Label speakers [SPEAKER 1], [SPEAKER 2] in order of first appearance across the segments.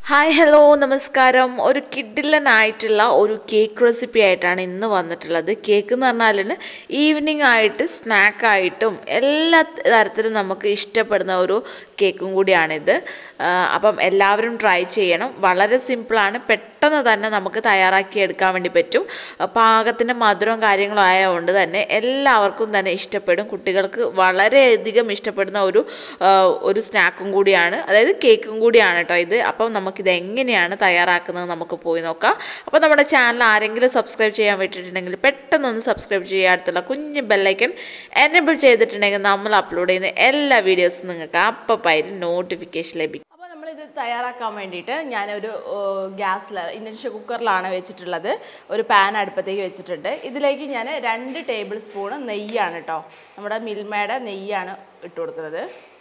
[SPEAKER 1] Hi hello നമസ്കാരം. ഒരു കിഡിലനായിട്ടുള്ള ഒരു കേക്ക് റെസിപ്പി ആയിട്ടാണ് ഇന്ന് വന്നിട്ടുള്ളത്. കേക്ക് എന്ന് പറഞ്ഞാൽ ഈവനിങ് ആയിട്ട് സ്നാക്കായിട്ടും എല്ലാ തരത്തിലും നമുക്ക് ഇഷ്ടപ്പെടുന്ന ഒരു കേക്കും കൂടിയാണിത്. അപ്പം എല്ലാവരും ട്രൈ ചെയ്യണം. വളരെ സിമ്പിളാണ്, പെട്ടെന്ന് തന്നെ നമുക്ക് തയ്യാറാക്കി എടുക്കാൻ വേണ്ടി പറ്റും. പാകത്തിൻ്റെ മധുരവും കാര്യങ്ങളും ആയതുകൊണ്ട് തന്നെ എല്ലാവർക്കും തന്നെ ഇഷ്ടപ്പെടും. കുട്ടികൾക്ക് വളരെയധികം ഇഷ്ടപ്പെടുന്ന ഒരു സ്നാക്കും കൂടിയാണ്, അതായത് കേക്കും കൂടിയാണ് കേട്ടോ ഇത്. അപ്പം നമുക്കിത് എങ്ങനെയാണ് തയ്യാറാക്കുന്നത് നമുക്ക് പോയി നോക്കാം. അപ്പോൾ നമ്മുടെ ചാനൽ ആരെങ്കിലും സബ്സ്ക്രൈബ് ചെയ്യാൻ പറ്റിയിട്ടുണ്ടെങ്കിൽ പെട്ടെന്നൊന്ന് സബ്സ്ക്രൈബ് ചെയ്യുക. അടുത്തുള്ള കുഞ്ഞ് ബെല്ലൈക്കൺ എനേബിൾ ചെയ്തിട്ടുണ്ടെങ്കിൽ നമ്മൾ അപ്ലോഡ് ചെയ്യുന്ന എല്ലാ വീഡിയോസും നിങ്ങൾക്ക് അപ്പപ്പായിട്ട് നോട്ടിഫിക്കേഷൻ ലഭിക്കും. അപ്പോൾ നമ്മളിത് തയ്യാറാക്കാൻ വേണ്ടിയിട്ട് ഞാനൊരു ഇൻഡക്ഷൻ കുക്കറിലാണ് വെച്ചിട്ടുള്ളത്. ഒരു പാൻ അടുപ്പത്തേക്ക് വെച്ചിട്ടുണ്ട്. ഇതിലേക്ക് ഞാൻ 2 ടേബിൾ സ്പൂൺ നെയ്യാണ് കേട്ടോ, നമ്മുടെ മിൽമയുടെ നെയ്യാണ് ഇട്ട് കൊടുക്കുന്നത്.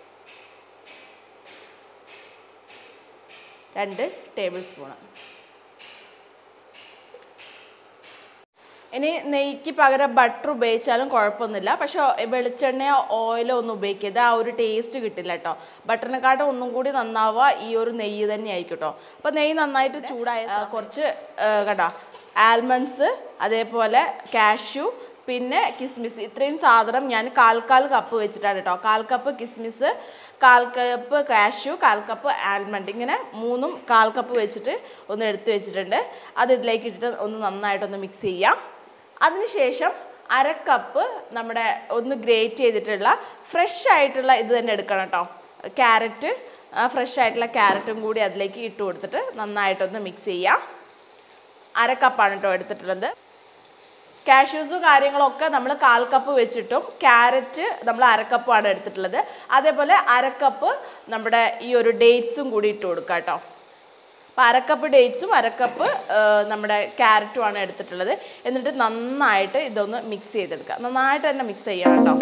[SPEAKER 1] 2 ടേബിൾ സ്പൂൺ. ഇനി നെയ്ക്ക് പകരം ബട്ടർ ഉപയോഗിച്ചാലും കുഴപ്പമൊന്നുമില്ല, പക്ഷെ വെളിച്ചെണ്ണയോ ഓയിലോ ഒന്നും ഉപയോഗിക്കരുത്, ആ ഒരു ടേസ്റ്റ് കിട്ടില്ല കേട്ടോ. ബട്ടറിനെക്കാട്ടും ഒന്നും കൂടി നന്നാവുക ഈ ഒരു നെയ്യ് തന്നെ ആയിരിക്കും കേട്ടോ. അപ്പോൾ നെയ്യ് നന്നായിട്ട് ചൂടായ കുറച്ച് കേട്ടോ ആൽമണ്ട്സ്, അതേപോലെ കാഷ്യൂ, പിന്നെ കിസ്മിസ്, ഇത്രയും സാധനം ഞാൻ കാൽ കപ്പ് വെച്ചിട്ടാണ് കേട്ടോ. 1/4 കപ്പ് കിസ്മിസ്, 1/4 കപ്പ് കാഷ്യൂ, 1/4 കപ്പ് ആൽമണ്ട്, ഇങ്ങനെ 3ഉം 1/4 കപ്പ് വെച്ചിട്ട് ഒന്ന് എടുത്ത് വെച്ചിട്ടുണ്ട്. അത് ഇതിലേക്ക് ഇട്ടിട്ട് ഒന്ന് നന്നായിട്ടൊന്ന് മിക്സ് ചെയ്യാം. അതിനുശേഷം 1/2 കപ്പ് നമ്മുടെ ഒന്ന് ഗ്രേറ്റ് ചെയ്തിട്ടുള്ള ഫ്രഷ് ആയിട്ടുള്ള ഇത് തന്നെ എടുക്കണം കേട്ടോ. ക്യാരറ്റ്, ഫ്രഷ് ആയിട്ടുള്ള ക്യാരറ്റും കൂടി അതിലേക്ക് ഇട്ട് കൊടുത്തിട്ട് നന്നായിട്ടൊന്ന് മിക്സ് ചെയ്യാം. 1/2 കപ്പാണ് കേട്ടോ എടുത്തിട്ടുള്ളത്. കാഷ്യൂസും കാര്യങ്ങളൊക്കെ നമ്മൾ 1/4 കപ്പ് വെച്ചിട്ടും ക്യാരറ്റ് നമ്മൾ 1/2 കപ്പാണ് എടുത്തിട്ടുള്ളത്. അതേപോലെ 1/2 കപ്പ് നമ്മുടെ ഈ ഒരു ഡേറ്റ്സും കൂടി ഇട്ട് കൊടുക്കുക കേട്ടോ. അപ്പോൾ 1/2 കപ്പ് ഡേറ്റ്സും 1/2 കപ്പ് നമ്മുടെ ക്യാരറ്റുമാണ് എടുത്തിട്ടുള്ളത്. എന്നിട്ട് നന്നായിട്ട് ഇതൊന്ന് മിക്സ് ചെയ്തെടുക്കുക. നന്നായിട്ട് തന്നെ മിക്സ് ചെയ്യണം കേട്ടോ.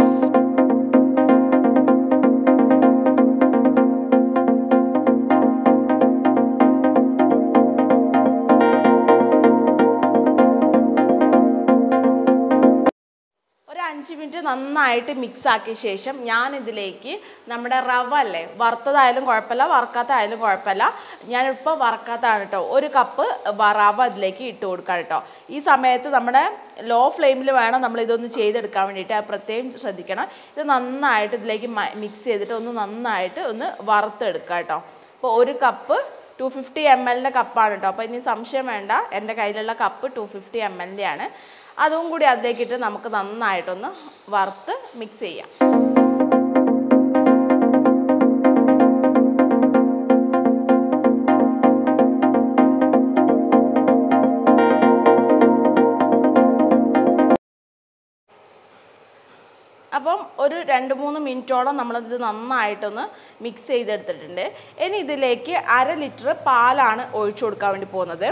[SPEAKER 1] ഒരു 5 മിനിറ്റ് നന്നായിട്ട് മിക്സ് ആക്കിയ ശേഷം ഞാനിതിലേക്ക് നമ്മുടെ റവ അല്ലേ, വറുത്തതായാലും കുഴപ്പമില്ല, വറുക്കാത്തതായാലും കുഴപ്പമില്ല, ഞാനിപ്പോൾ വറുക്കാത്തതാണ് കേട്ടോ. 1 കപ്പ് റവ ഇതിലേക്ക് ഇട്ട് കൊടുക്കാം കേട്ടോ. ഈ സമയത്ത് നമ്മുടെ ലോ ഫ്ലെയിമിൽ വേണം നമ്മൾ ഇതൊന്ന് ചെയ്തെടുക്കാൻ വേണ്ടിയിട്ട്, അത് പ്രത്യേകം ശ്രദ്ധിക്കണം. ഇത് നന്നായിട്ട് ഇതിലേക്ക് മിക്സ് ചെയ്തിട്ട് ഒന്ന് നന്നായിട്ട് ഒന്ന് വറുത്തെടുക്കുക കേട്ടോ. അപ്പോൾ 1 കപ്പ് 250 ml കപ്പാണ് കേട്ടോ. അപ്പോൾ ഇനി സംശയം വേണ്ട, എൻ്റെ കയ്യിലുള്ള കപ്പ് 250 ml ആണ്. അതും കൂടി അതിലേക്കിട്ട് നമുക്ക് നന്നായിട്ടൊന്ന് വറുത്ത് മിക്സ് ചെയ്യാം. അപ്പം ഒരു 2-3 മിനിറ്റോളം നമ്മളിത് നന്നായിട്ടൊന്ന് മിക്സ് ചെയ്തെടുത്തിട്ടുണ്ട്. ഇനി ഇതിലേക്ക് 1/2 ലിറ്റർ പാലാണ് ഒഴിച്ചു കൊടുക്കാൻ വേണ്ടി പോകുന്നത്.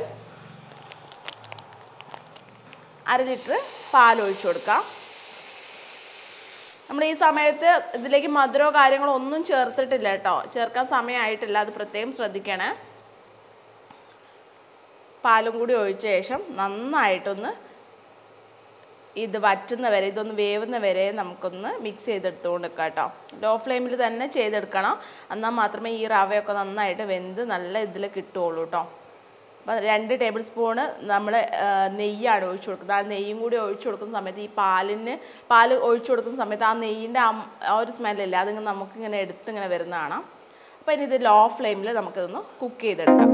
[SPEAKER 1] 1/2 ലിറ്റർ പാൽ ഒഴിച്ചു കൊടുക്കാം. നമ്മൾ ഈ സമയത്ത് ഇതിലേക്ക് മധുരമോ കാര്യങ്ങളോ ഒന്നും ചേർത്തിട്ടില്ല കേട്ടോ, ചേർക്കാൻ സമയമായിട്ടില്ല, അത് പ്രത്യേകം ശ്രദ്ധിക്കണേ. പാലും കൂടി ഒഴിച്ച ശേഷം നന്നായിട്ടൊന്ന് ഇത് വറ്റുന്ന വരെ, ഇതൊന്ന് വേവുന്ന വരെ നമുക്കൊന്ന് മിക്സ് ചെയ്തെടുത്തുകൊണ്ട് വെക്കാം കേട്ടോ. ലോ ഫ്ലെയിമിൽ തന്നെ ചെയ്തെടുക്കണം, എന്നാൽ മാത്രമേ ഈ റവയൊക്കെ നന്നായിട്ട് വെന്ത് നല്ല ഇതിൽ കിട്ടുകയുള്ളൂ കേട്ടോ. അപ്പോൾ 2 ടേബിൾ സ്പൂണ് നമ്മൾ നെയ്യാണ് ഒഴിച്ചു കൊടുക്കുന്നത്. ആ നെയ്യും കൂടി ഒഴിച്ചു കൊടുക്കുന്ന സമയത്ത് ഈ പാൽ ഒഴിച്ചു കൊടുക്കുന്ന സമയത്ത് ആ നെയ്യിൻ്റെ ആ ഒരു സ്മെല്ലില്ലേ, അതിങ്ങനെ നമുക്കിങ്ങനെ എടുത്തിങ്ങനെ വരുന്നതാണ്. അപ്പോൾ ഇനി ഇത് ലോ ഫ്ലെയിമിൽ നമുക്കിതൊന്ന് കുക്ക് ചെയ്തെടുക്കാം.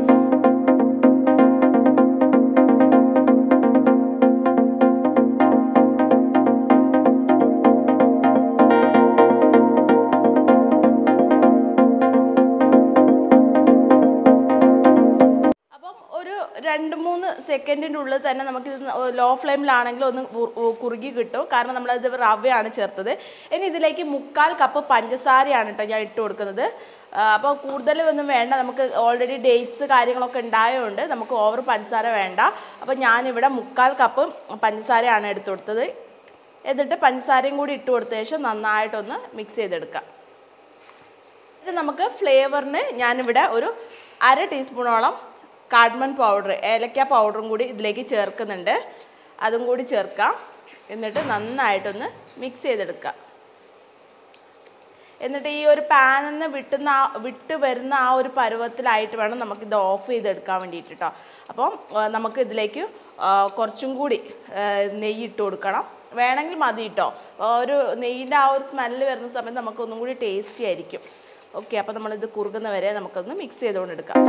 [SPEAKER 1] ഒരു 2-3 സെക്കൻഡിൻ്റെ ഉള്ളിൽ തന്നെ നമുക്കിത് ലോ ഫ്ലെയിമിലാണെങ്കിൽ ഒന്ന് കുറുകി കിട്ടും, കാരണം നമ്മളത് റവയാണ് ചേർത്തത്. ഇനി ഇതിലേക്ക് 1/4 കപ്പ് പഞ്ചസാരയാണ് കേട്ടോ ഞാൻ ഇട്ട് കൊടുക്കുന്നത്. അപ്പോൾ കൂടുതലൊന്നും വേണ്ട, നമുക്ക് ഓൾറെഡി ഡേറ്റ്സ് കാര്യങ്ങളൊക്കെ ഉണ്ടായതുകൊണ്ട് നമുക്ക് ഓവർ പഞ്ചസാര വേണ്ട. അപ്പോൾ ഞാനിവിടെ 1/4 കപ്പ് പഞ്ചസാരയാണ് എടുത്തു കൊടുത്തത്. എന്നിട്ട് പഞ്ചസാരയും കൂടി ഇട്ട് കൊടുത്ത ശേഷം നന്നായിട്ടൊന്ന് മിക്സ് ചെയ്തെടുക്കാം. ഇത് നമുക്ക് ഫ്ലേവറിന് ഞാനിവിടെ ഒരു 1/2 ടീസ്പൂണോളം കാർഡമം പൗഡർ, ഏലക്ക പൗഡറും കൂടി ഇതിലേക്ക് ചേർക്കുന്നുണ്ട്. അതും കൂടി ചേർക്കാം. എന്നിട്ട് നന്നായിട്ടൊന്ന് മിക്സ് ചെയ്തെടുക്കാം. എന്നിട്ട് ഈ ഒരു പാനിൽ നിന്ന് വിട്ട് വരുന്ന ആ ഒരു പരുവത്തിലായിട്ട് വേണം നമുക്കിത് ഓഫ് ചെയ്തെടുക്കാൻ വേണ്ടിയിട്ട് കേട്ടോ. അപ്പം നമുക്ക് ഇതിലേക്ക് കുറച്ചും കൂടി നെയ്യ് ഇട്ട് കൊടുക്കണം. വേണമെങ്കിൽ മതി കേട്ടോ. ഒരു നെയ്യിൻ്റെ ആ ഒരു സ്മെല്ല് വരുന്ന സമയത്ത് നമുക്ക് ഒന്നും കൂടി ടേസ്റ്റി ആയിരിക്കും. ഓക്കെ, അപ്പോൾ നമ്മളിത് കുറുകുന്ന വരെ നമുക്കൊന്ന് മിക്സ് ചെയ്തുകൊണ്ട് എടുക്കാം.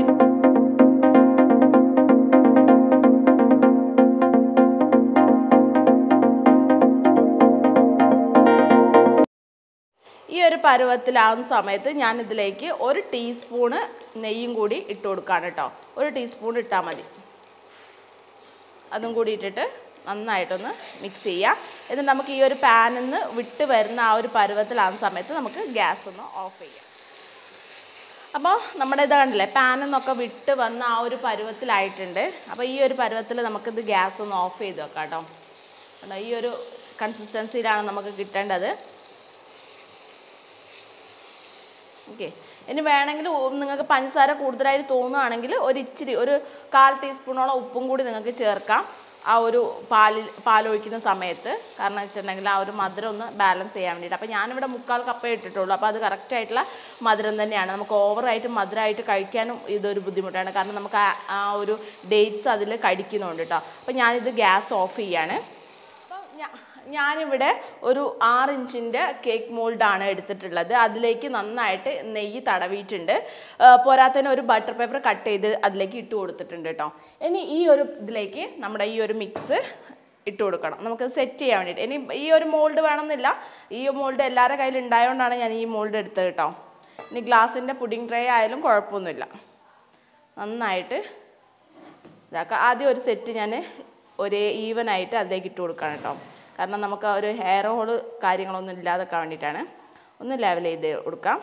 [SPEAKER 1] ഈ ഒരു പരുവത്തിലാവുന്ന സമയത്ത് ഞാൻ ഇതിലേക്ക് 1 ടീസ്പൂണ് നെയ്യും കൂടി ഇട്ട് കൊടുക്കുകയാണ് കേട്ടോ. 1 ടീസ്പൂൺ ഇട്ടാൽ മതി. അതും കൂടി ഇട്ടിട്ട് നന്നായിട്ടൊന്ന് മിക്സ് ചെയ്യുക. എന്നിട്ട് നമുക്ക് ഈ ഒരു പാനിൽ നിന്ന് വിട്ട് വരുന്ന ആ ഒരു പരുവത്തിലാവുന്ന സമയത്ത് നമുക്ക് ഗ്യാസ് ഒന്ന് ഓഫ് ചെയ്യാം. അപ്പോൾ നമ്മുടെ ഇത് കണ്ടില്ലേ, പാനിൽ നിന്നൊക്കെ വിട്ട് വന്ന ആ ഒരു പരുവത്തിലായിട്ടുണ്ട്. അപ്പോൾ ഈ ഒരു പരുവത്തിൽ നമുക്കിത് ഗ്യാസ് ഒന്ന് ഓഫ് ചെയ്ത് വെക്കാം കേട്ടോ. ഈ ഒരു കൺസിസ്റ്റൻസിയിലാണ് നമുക്ക് കിട്ടേണ്ടത്. ഓക്കെ, ഇനി വേണമെങ്കിൽ നിങ്ങൾക്ക് പഞ്ചസാര കൂടുതലായിട്ട് തോന്നുകയാണെങ്കിൽ ഒരു 1/4 ടീസ്പൂണോളം ഉപ്പും കൂടി നിങ്ങൾക്ക് ചേർക്കാം ആ ഒരു പാലൊഴിക്കുന്ന സമയത്ത്. കാരണം വെച്ചിട്ടുണ്ടെങ്കിൽ ആ ഒരു മധുരം ഒന്ന് ബാലൻസ് ചെയ്യാൻ വേണ്ടിയിട്ട്. അപ്പോൾ ഞാനിവിടെ 3/4 കപ്പേ ഇട്ടിട്ടുള്ളൂ. അപ്പോൾ അത് കറക്റ്റായിട്ടുള്ള മധുരം തന്നെയാണ്. നമുക്ക് ഓവറായിട്ട് മധുരമായിട്ട് കഴിക്കാനും ഇതൊരു ബുദ്ധിമുട്ടാണ്. കാരണം നമുക്ക് ആ ഒരു ഡേറ്റ്സ് അതിൽ കടിക്കുന്നുണ്ട് കേട്ടോ. അപ്പോൾ ഞാനിത് ഗ്യാസ് ഓഫ് ചെയ്യാണ്. ഞാനിവിടെ ഒരു 6 ഇഞ്ചിൻ്റെ കേക്ക് മോൾഡാണ് എടുത്തിട്ടുള്ളത്. അതിലേക്ക് നന്നായിട്ട് നെയ്യ് തടവിയിട്ടുണ്ട്. പോരാത്തതിന് ഒരു ബട്ടർ പേപ്പർ കട്ട് ചെയ്ത് അതിലേക്ക് ഇട്ട് കൊടുത്തിട്ടുണ്ട് കേട്ടോ. ഇനി ഈ ഒരു ഇതിലേക്ക് നമ്മുടെ ഈ ഒരു മിക്സ് ഇട്ട് കൊടുക്കണം. നമുക്ക് സെറ്റ് ചെയ്യാൻ വേണ്ടിയിട്ട്. ഇനി ഈ ഒരു മോൾഡ് വേണമെന്നില്ല. ഈ മോൾഡ് എല്ലാവരുടെ കയ്യിൽ ഉണ്ടായതുകൊണ്ടാണ് ഞാൻ ഈ മോൾഡ് എടുത്തത് കേട്ടോ. ഇനി ഗ്ലാസിൻ്റെ പുഡിംഗ് ട്രേ ആയാലും കുഴപ്പമൊന്നുമില്ല. നന്നായിട്ട് ഇതാക്കാം. ആദ്യം ഒരു സെറ്റ് ഞാൻ ഒരേ ഈവനായിട്ട് അതിലേക്ക് ഇട്ട് കൊടുക്കണം കേട്ടോ. കാരണം നമുക്ക് ഒരു ഹെയർ ഹോള് കാര്യങ്ങളൊന്നും ഇല്ലാതൊക്കെ വേണ്ടിയിട്ടാണ്. ഒന്ന് ലെവൽ ചെയ്ത് കൊടുക്കാം.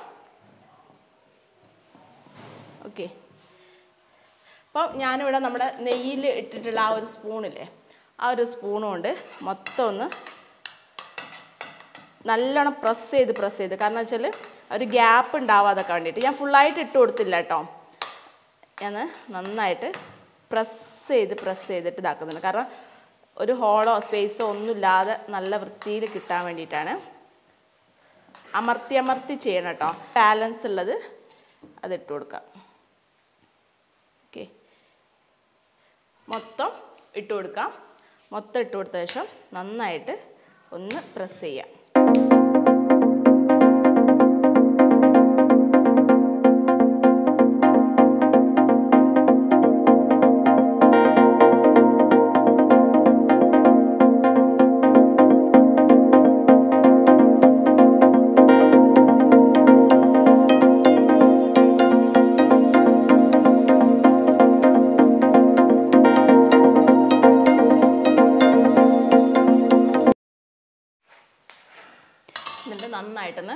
[SPEAKER 1] ഓക്കെ, അപ്പം ഞാനിവിടെ നമ്മുടെ നെയ്യിൽ ഇട്ടിട്ടുള്ള ആ ഒരു സ്പൂണില്ലേ, ആ ഒരു സ്പൂൺ കൊണ്ട് മൊത്തം ഒന്ന് നല്ലോണം പ്രസ് ചെയ്ത് കാരണം വെച്ചാൽ ഒരു ഗ്യാപ്പ് ഉണ്ടാവാതൊക്കെ വേണ്ടിയിട്ട്. ഞാൻ ഫുള്ളായിട്ട് ഇട്ട് കൊടുത്തില്ല കേട്ടോ. ഞാൻ നന്നായിട്ട് പ്രസ് ചെയ്തിട്ട് ഇതാക്കുന്നുണ്ട്. കാരണം ഒരു ഹോളോ സ്പേസോ ഒന്നുമില്ലാതെ നല്ല വൃത്തിയിൽ കിട്ടാൻ വേണ്ടിയിട്ടാണ്. അമർത്തി ചെയ്യണം കേട്ടോ. ബാലൻസ് ഉള്ളത് അതിട്ട് കൊടുക്കാം. ഓക്കെ, മൊത്തം ഇട്ട് കൊടുക്കാം. മൊത്തം ഇട്ട് കൊടുത്ത ശേഷം നന്നായിട്ട് ഒന്ന് പ്രസ് ചെയ്യാം. നന്നായിട്ടൊന്ന്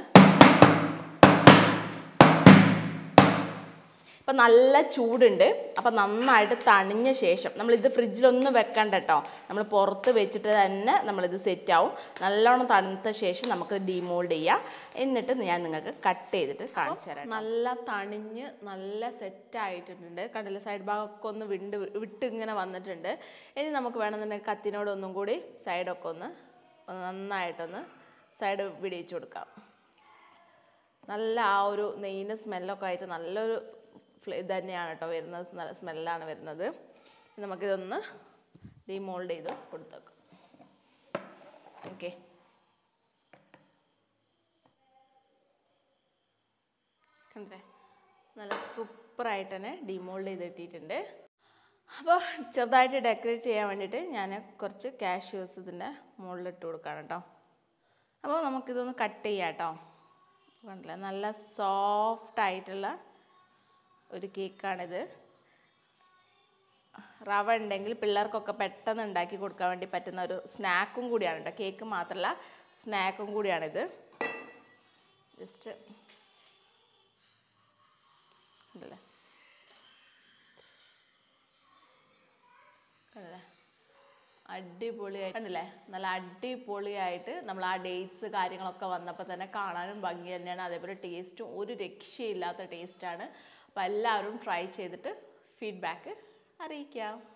[SPEAKER 1] ഇപ്പം നല്ല ചൂടുണ്ട്. അപ്പം നന്നായിട്ട് തണിഞ്ഞ ശേഷം നമ്മളിത് ഫ്രിഡ്ജിലൊന്നും വെക്കണ്ട കേട്ടോ. നമ്മൾ പുറത്ത് വെച്ചിട്ട് തന്നെ നമ്മളിത് സെറ്റാവും. നല്ലോണം തണുത്ത ശേഷം നമുക്ക് ഡീമോൾഡ് ചെയ്യാം. എന്നിട്ട് ഞാൻ നിങ്ങൾക്ക് കട്ട് ചെയ്തിട്ട് കാണിച്ചു തരാം. നല്ല തണിഞ്ഞ് നല്ല സെറ്റായിട്ടുണ്ട്. കണ്ടില്ല, സൈഡ് ഭാഗമൊക്കെ ഒന്ന് വിട്ട് ഇങ്ങനെ വന്നിട്ടുണ്ട്. ഇനി നമുക്ക് വേണമെന്നുണ്ടെങ്കിൽ കത്തിനോടൊന്നും കൂടി സൈഡൊക്കെ ഒന്ന് നന്നായിട്ടൊന്ന് സൈഡ് വിടിയിച്ച് കൊടുക്കാം. നല്ല ആ ഒരു നെയ്യിൻ്റെ സ്മെല്ലൊക്കെ ആയിട്ട് നല്ലൊരു ഇത് തന്നെയാണ് കേട്ടോ വരുന്നത്. നല്ല സ്മെല്ലാണ് വരുന്നത്. നമുക്കിതൊന്ന് ഡീമോൾഡ് ചെയ്ത് കൊടുത്തേക്കാം. ഓക്കെ, കണ്ടേ, നല്ല സൂപ്പറായിട്ട് തന്നെ ഡീമോൾഡ് ചെയ്ത് ഇട്ടിട്ടുണ്ട്. അപ്പോൾ ചെറുതായിട്ട് ഡെക്കറേറ്റ് ചെയ്യാൻ വേണ്ടിയിട്ട് ഞാൻ കുറച്ച് കാഷ്യൂസ് ഇതിൻ്റെ മുകളിലിട്ട് കൊടുക്കുകയാണ് കേട്ടോ. അപ്പോൾ നമുക്കിതൊന്ന് കട്ട് ചെയ്യാം കേട്ടോ. കണ്ടില്ല, നല്ല സോഫ്റ്റായിട്ടുള്ള ഒരു കേക്കാണിത്. റവ ഉണ്ടെങ്കിൽ പിള്ളേർക്കൊക്കെ പെട്ടെന്ന് ഉണ്ടാക്കി കൊടുക്കാൻ വേണ്ടി പറ്റുന്ന ഒരു സ്നാക്കും കൂടിയാണ് കേട്ടോ. കേക്ക് മാത്രമല്ല, സ്നാക്കും കൂടിയാണിത്. ജസ്റ്റ് ഉണ്ടല്ലേ, കണ്ടല്ലേ, അടിപൊളിയായിട്ടുണ്ടല്ലേ, നല്ല അടിപൊളിയായിട്ട് നമ്മൾ ആ ഡേറ്റ്സ് കാര്യങ്ങളൊക്കെ വന്നപ്പോൾ തന്നെ കാണാനും ഭംഗി തന്നെയാണ്. അതേപോലെ ടേസ്റ്റും ഒരു രക്ഷയില്ലാത്ത ടേസ്റ്റാണ്. അപ്പോൾ എല്ലാവരും ട്രൈ ചെയ്തിട്ട് ഫീഡ്ബാക്ക് അറിയിക്കാം.